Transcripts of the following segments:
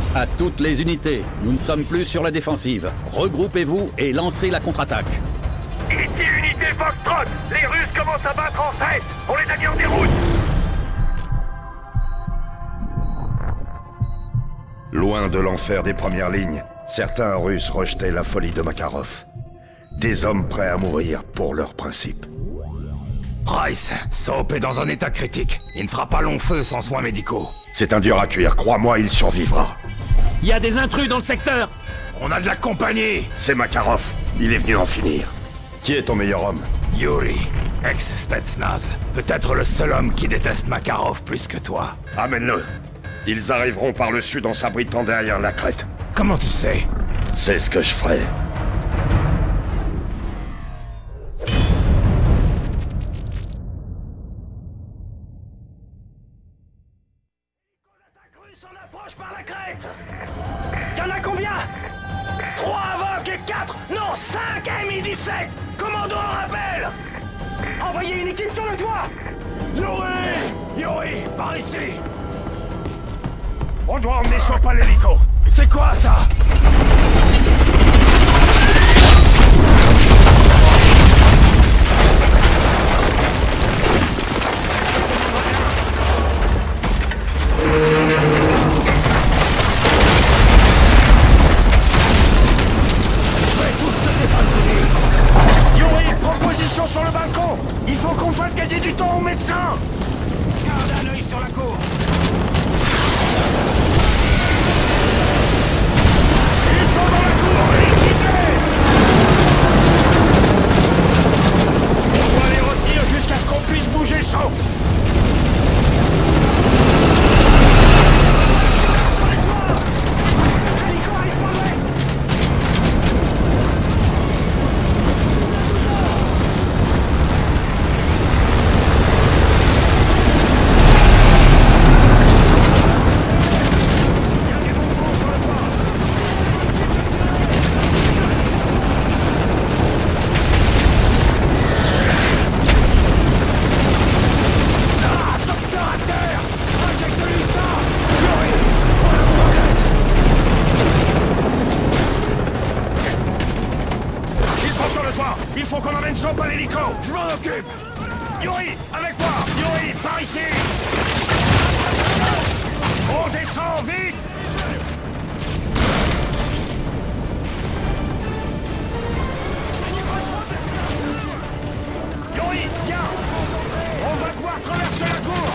À toutes les unités, nous ne sommes plus sur la défensive. Regroupez-vous et lancez la contre-attaque. Ici unité Foxtrot. Les Russes commencent à battre en tête. On les a mis en déroute. Loin de l'enfer des premières lignes, certains Russes rejetaient la folie de Makarov. Des hommes prêts à mourir pour leurs principes. Price, Soap est dans un état critique. Il ne fera pas long feu sans soins médicaux. C'est un dur à cuire, crois-moi, il survivra. Il y a des intrus dans le secteur. On a de la compagnie. C'est Makarov, il est venu en finir. Qui est ton meilleur homme? Yuri, ex-Spetsnaz. Peut-être le seul homme qui déteste Makarov plus que toi. Amène-le. Ils arriveront par le sud en s'abritant derrière la crête. Comment tu sais? C'est ce que je ferai. Par la crête. Y'en a combien? 3 Avoc et 4, non 5 Mi-17. Commando en rappel. Envoyez une équipe sur le toit. Yuri, par ici. On doit emmener Soap à l'hélico. C'est quoi ça? Yuri, proposition sur le balcon. Il faut qu'on fasse gagner du temps aux médecins. Garde un œil sur la cour. Ils sont dans la cour, équipés. On doit les retenir jusqu'à ce qu'on puisse bouger le sang. Il faut qu'on emmène Soap à l'hélico. Je m'en occupe. Yuri, avec moi. Yuri, par ici. On descend, vite. Yuri, viens. On va pouvoir traverser la cour.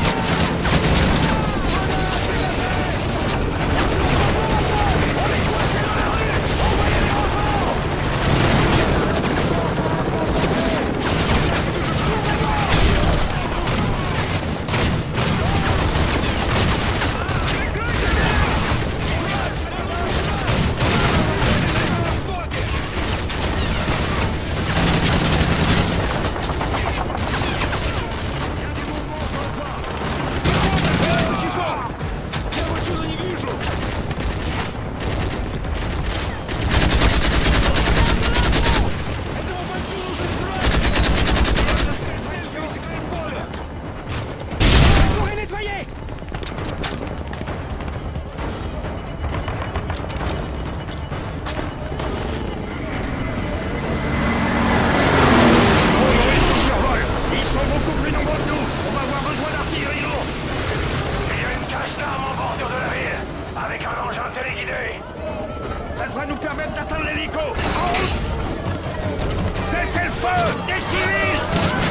Ça devrait nous permettre d'atteindre l'hélico. En route. Cessez le feu des civils.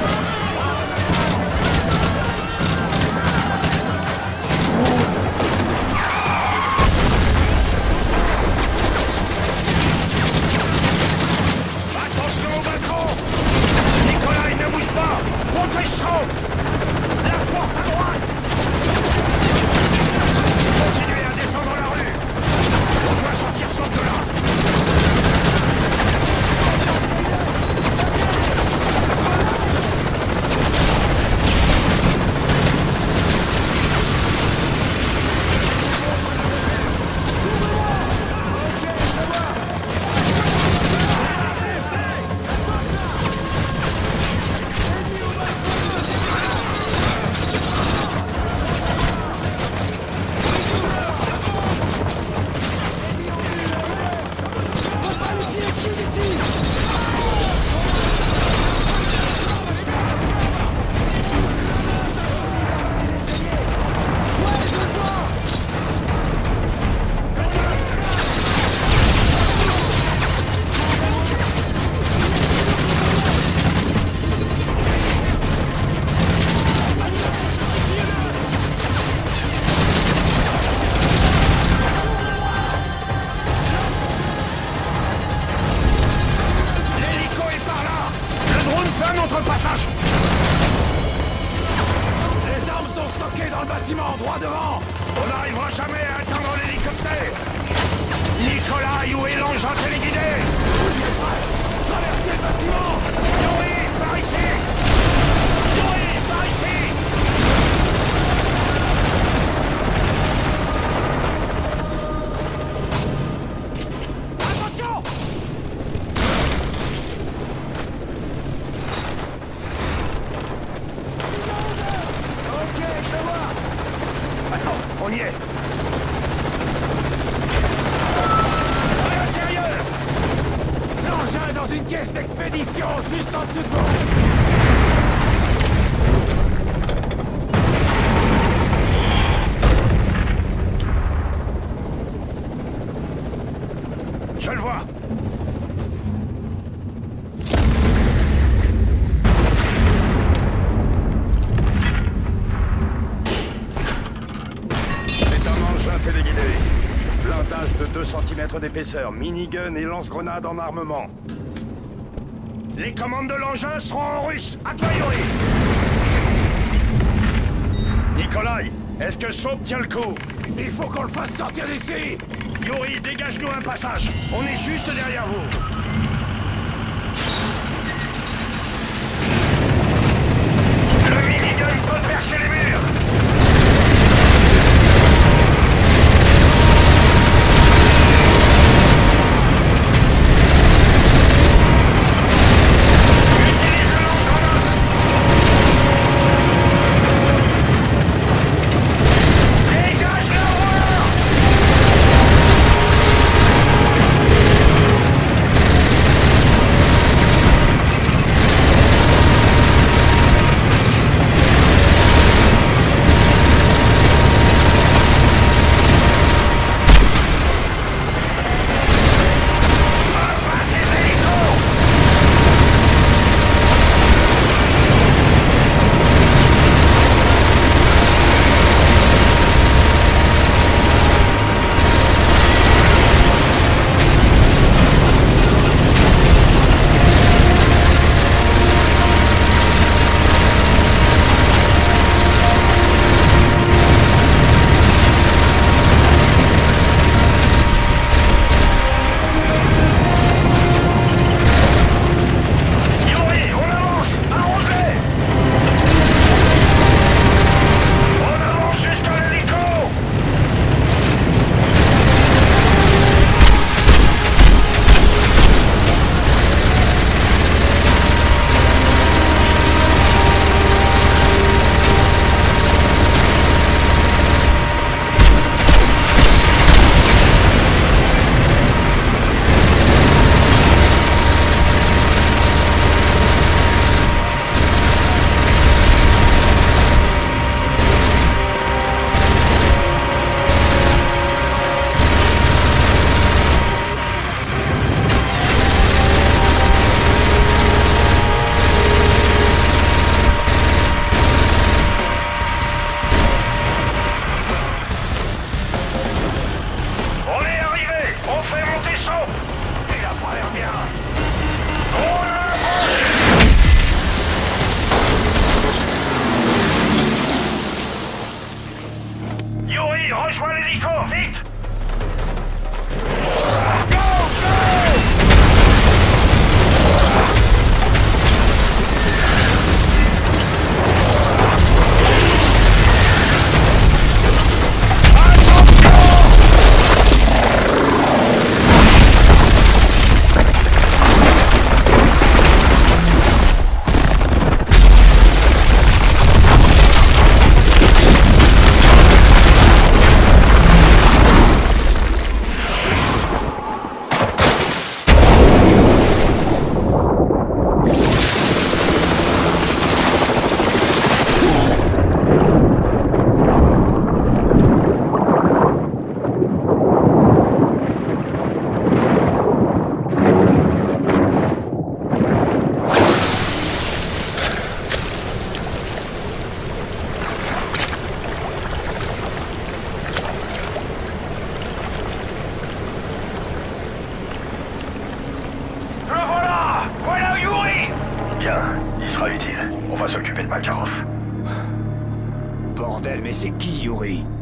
Attention au balcon. Nikolai, ne bouge pas. Protège Soap. La porte à droite. Continuez à descendre la rue. On doit sortir Soap de là. bâtiment, droit devant! On n'arrivera jamais à atteindre l'hélicoptère. Nikolai, où est l'engin téléguidé? Traversez le bâtiment! Yuri, par ici! Yuri, par ici! Attention! Ok, je vais voir! Attends, on y est! À l'intérieur! L'engin est dans une caisse d'expédition, juste en dessous de vous! Je le vois! C'est un engin téléguidé. Blindage de 2 cm d'épaisseur, minigun et lance-grenade en armement. Les commandes de l'engin seront en russe. À toi, Yuri! Nikolai, est-ce que Soap tient le coup? Il faut qu'on le fasse sortir d'ici! Yuri, dégage-nous un passage. On est juste derrière vous. Le minigun peut percer les murs. Utilise le lance-grenade. Dégage la voie. Rejoins l'hélico, vite! Bien, il sera utile. On va s'occuper de Makarov. bordel, mais c'est qui, Yuri?